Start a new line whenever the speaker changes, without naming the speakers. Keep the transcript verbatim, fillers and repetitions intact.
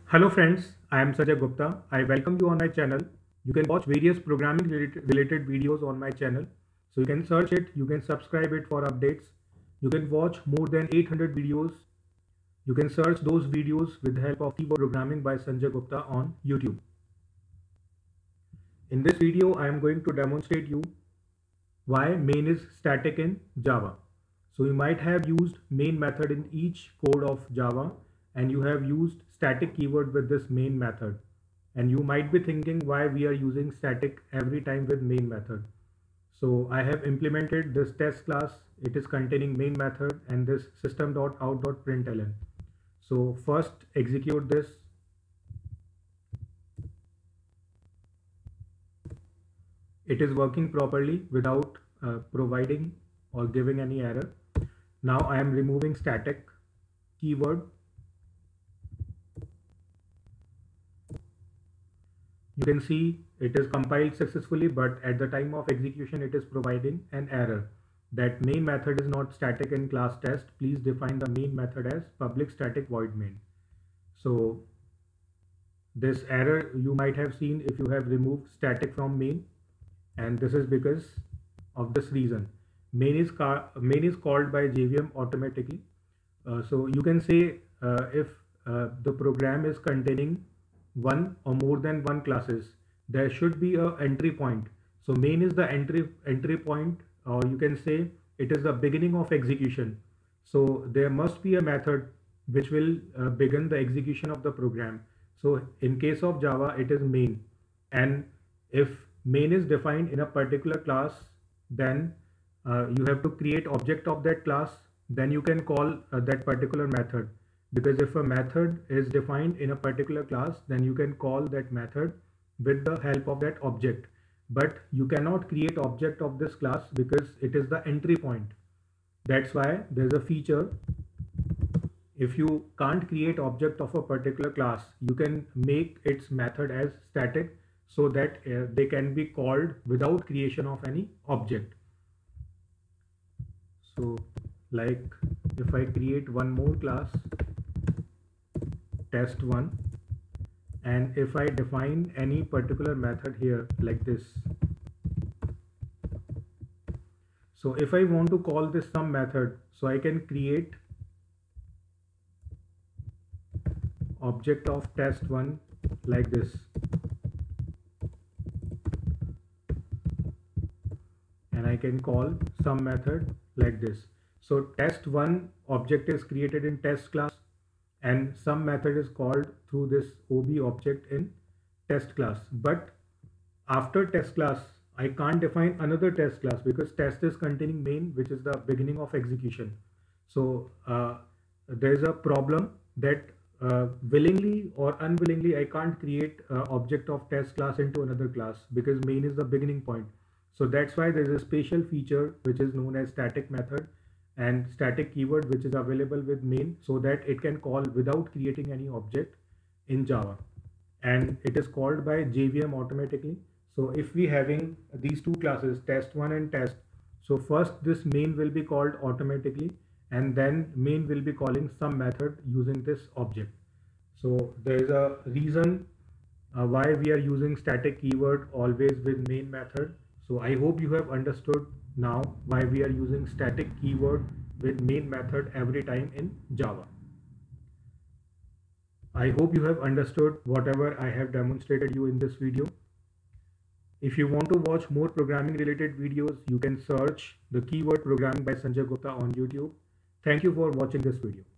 Hello friends, I am Sanjay Gupta. I welcome you on my channel. You can watch various programming related, related videos on my channel. So you can search it, you can subscribe it for updates. You can watch more than eight hundred videos. You can search those videos with the help of Viva programming by Sanjay Gupta on YouTube. In this video, I am going to demonstrate you why main is static in Java. So you might have used main method in each code of Java and you have used static keyword with this main method. And you might be thinking why we are using static every time with main method. So I have implemented this test class. It is containing main method and this system.out.println. So first execute this. It is working properly without uh, providing or giving any error. Now I am removing static keyword. You can see it is compiled successfully, but at the time of execution it is providing an error that main method is not static in class test. Please define the main method as public static void main. So this error you might have seen if you have removed static from main, and this is because of this reason. Main is main is called by J V M automatically. Uh, so you can say uh, if uh, the program is containing one or more than one classes, there should be a entry point. So main is the entry entry point, or you can say it is the beginning of execution. So there must be a method which will uh, begin the execution of the program. So in case of Java, it is main, and if main is defined in a particular class, then uh, you have to create object of that class, then you can call uh, that particular method. Because if a method is defined in a particular class, then you can call that method with the help of that object. But you cannot create object of this class because it is the entry point. That's why there's a feature. If you can't create object of a particular class, you can make its method as static so that uh, they can be called without creation of any object. So like if I create one more class, test one, and if I define any particular method here like this. So if I want to call this some method, so I can create object of test one like this, and I can call some method like this. So test one object is created in test class, and some method is called through this O B object in test class. But after test class, I can't define another test class because test is containing main, which is the beginning of execution. So uh, there is a problem that uh, willingly or unwillingly I can't create uh, object of test class into another class because main is the beginning point. So that's why there is a special feature which is known as static method and static keyword, which is available with main, so that it can call without creating any object in Java, and it is called by J V M automatically. So if we having these two classes, test one and test, so first this main will be called automatically, and then main will be calling some method using this object. So there is a reason uh, why we are using static keyword always with main method. So I hope you have understood now why we are using static keyword with main method every time in Java. I hope you have understood whatever I have demonstrated you in this video. If you want to watch more programming related videos, you can search the keyword programming by Sanjay Gupta on YouTube. Thank you for watching this video.